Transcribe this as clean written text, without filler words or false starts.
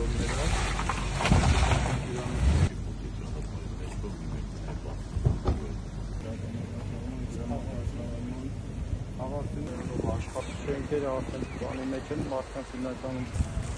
Աղարտիներով աշխատուշ ենք էր արդեն բանի մեկ են մարդկանց հիմնականում